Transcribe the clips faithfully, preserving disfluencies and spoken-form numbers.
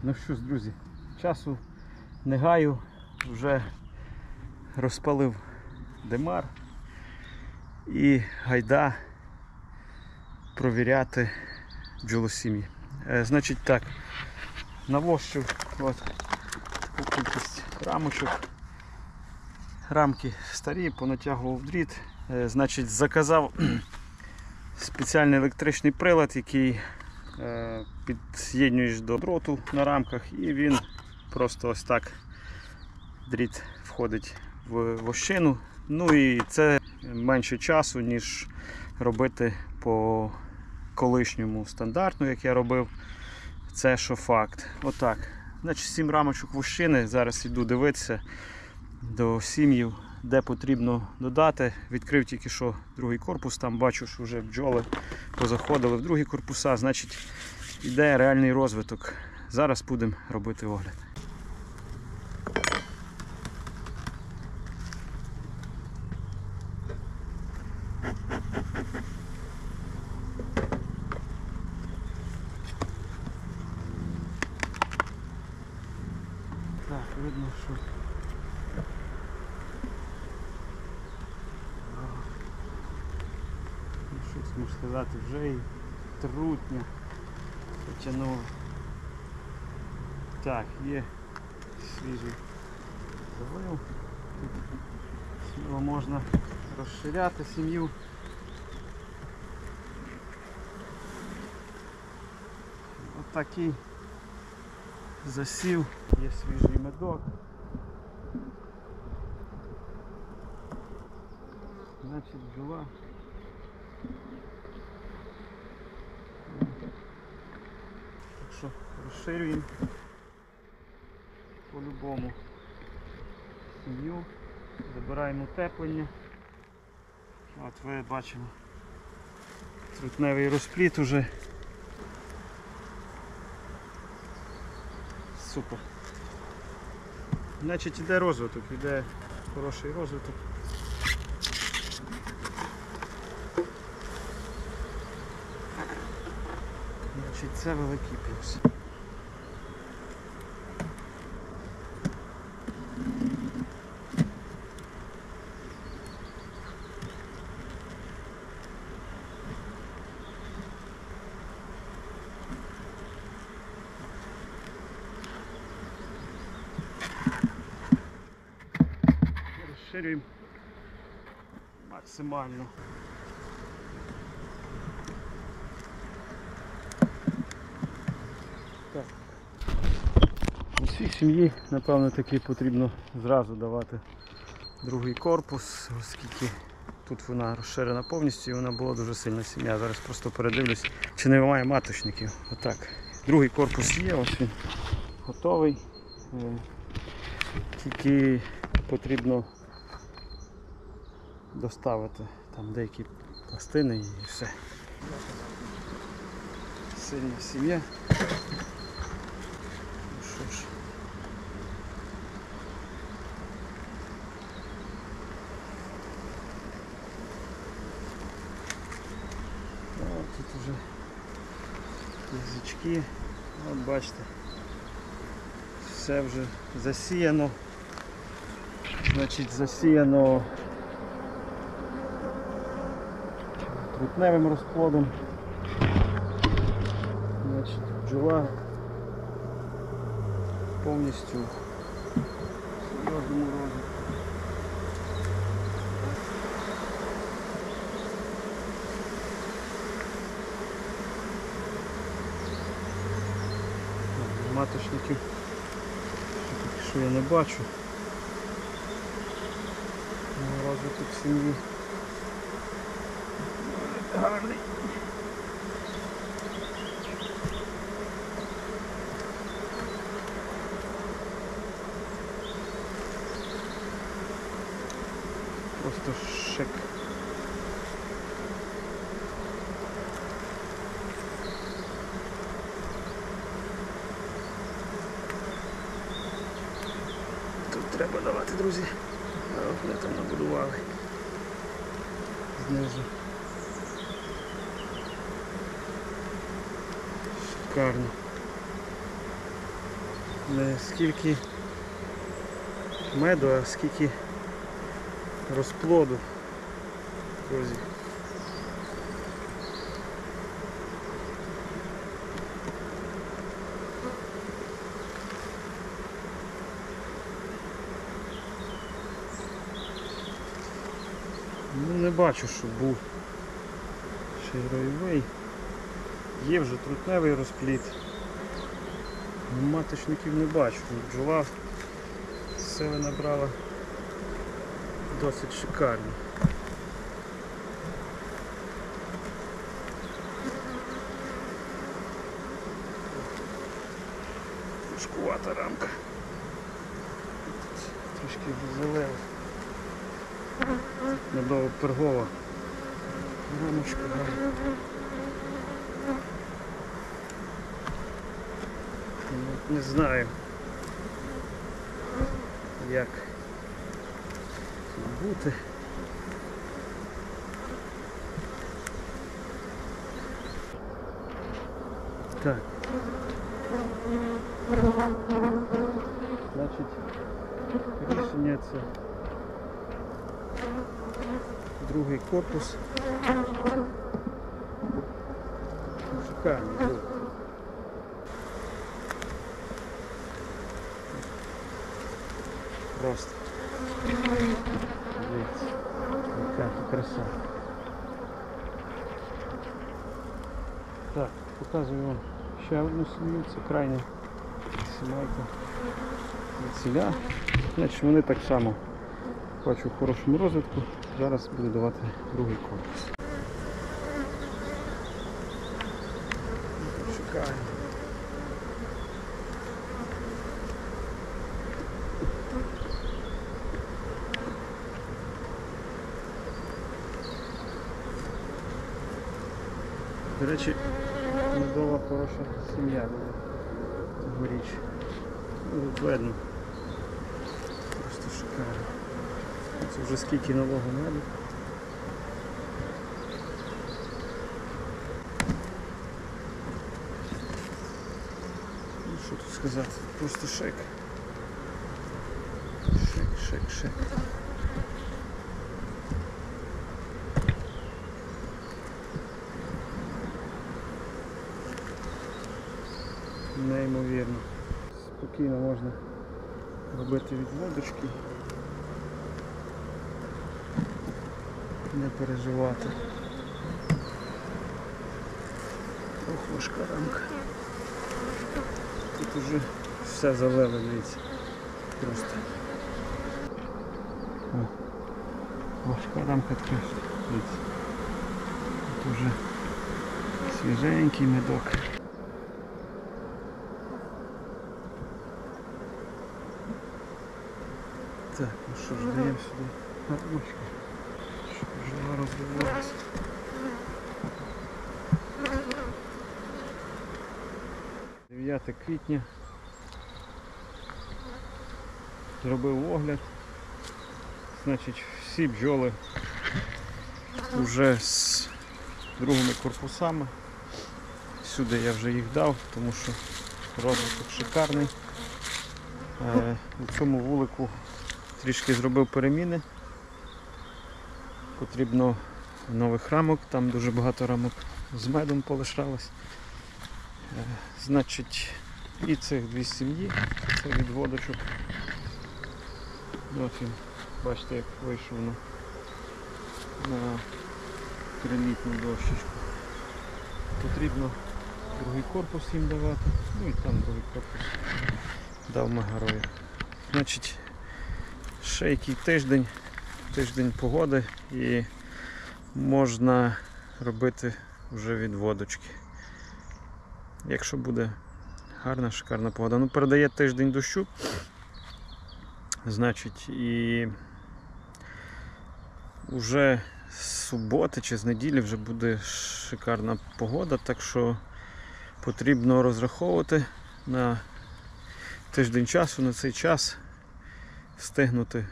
Ну що ж, друзі, часу не гаю, вже розпалив димар і гайда провіряти бджолосім'ї. Е, значить так, навощив от таку кількість рамочок. Рамки старі, понатягував дріт. Е, значить, заказав спеціальний електричний прилад, який е, під'єднуєш до дроту на рамках, і він просто ось так дріт входить в вощину. Ну і це менше часу, ніж робити по колишньому стандартну, як я робив. Це що факт. Отак. Значить, сім рамочок вощини. Зараз йду дивитися до сім'їв, де потрібно додати. Відкрив тільки що другий корпус, там бачу, що вже бджоли позаходили в другі корпуса. Значить, йде реальний розвиток. Зараз будемо робити огляд. Так, видно, що ну, щось можна сказати, вже і трутня потягнуло. Так, є свіжий завив. Сміло можна розширяти сім'ю. Отакий засів, є свіжий медок. Значить, бджола. Так що розширюємо по-любому сім'ю, забираємо утеплення. От ви бачимо трутневий розпліт уже. Супер. Значить, іде розвиток, іде хороший розвиток. Значить, це великий плюс. Розширюємо максимально. Так. У всій сім'ї, напевно, таки потрібно зразу давати другий корпус, оскільки тут вона розширена повністю і вона була дуже сильна сім'я. Зараз просто передивлюсь, чи немає маточників. Отак. Другий корпус є, ось він готовий. Тільки потрібно доставити там деякі пластини і все. Сильна сім'я. Ну що ж. О, тут вже язички. От бачите. Все вже засіяно. Значить, засіяно трутневим розплодом. Значить, бджола повністю в серйозному розвитку. Маточників що я не бачу. Розвиток сім'ї гарний. Просто шик. Тут треба давати, друзі. А вони там набудували знизу. Шикарно. не скільки меду, а скільки розплоду, друзі. Ну, не бачу, щоб був ще й роєвий. Є вже трутневий розплід. Маточників не бачу. Бджола сили набрала досить шикарні. Важкувата рамка. Трішки залила. Медово пергова рамочка. Не знаю, як бути. Так. Значить, рішення це другий корпус. Шикарний. Просто. Дивіться, яка краса. Так, показую вам ще одну сім'ю, це крайня сімейка ціля. Значить, вони так само бачу в хорошому розвитку. Зараз буду давати другий корпус. Шикарно. До речі, медова хороша сім'я буде цьогоріч. Ну, тут видно. Просто шикарно. Це вже скільки нового меду. Ну, що тут сказати? Просто шик. Шик, шик, шик. Неймовірно. Спокійно можна робити відводочки, не переживати. Ох, важка рамка. Тут уже все залило, дивіться. Просто. О, важка рамка така, дивіться. Тут вже свіженький медок. Так, ну що ж, даємо сюди гармошку, щоб бджола розвивалася. дев'яте квітня. Зробив огляд. Значить, всі бджоли вже з другими корпусами. Сюди я вже їх дав, тому що розвиток шикарний. Е, у цьому вулику трішки зробив переміни. Потрібно нових рамок, там дуже багато рамок з медом полишалось. Е, значить, і цих дві сім'ї, це відводочок. Ось він, бачите, як вийшов на, на трилітну дощечку. Потрібно другий корпус їм давати, ну і там другий корпус дав Мегарою. Значить, ще який тиждень, тиждень погоди і можна робити вже відводочки. Якщо буде гарна, шикарна погода. Ну, передає тиждень дощу, значить, і вже з суботи чи з неділі вже буде шикарна погода, так що потрібно розраховувати на тиждень часу, на цей час встигнути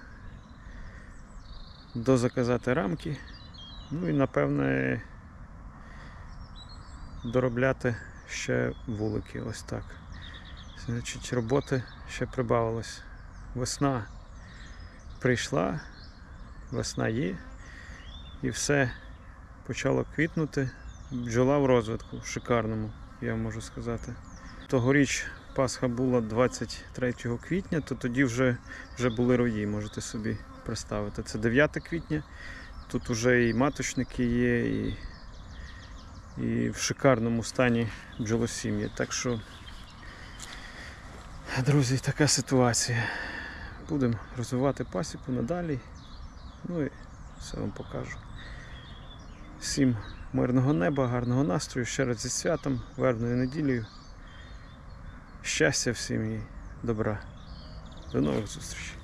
дозаказати рамки, ну і напевне доробляти ще вулики, ось так. Значить, роботи ще прибавилось. Весна прийшла, весна є, і все почало квітнути. Бджола в розвитку, шикарному, я можу сказати. Тогоріч Пасха була двадцять третього квітня, то тоді вже, вже були рої, можете собі представити. Це дев'яте квітня, тут вже і маточники є, і, і в шикарному стані бджолосім'ї. Так що, друзі, така ситуація. Будемо розвивати пасіку надалі, ну і все вам покажу. Всім мирного неба, гарного настрою, ще раз зі святом, вербною неділею. Щастя всім і добра. До нових зустрічей.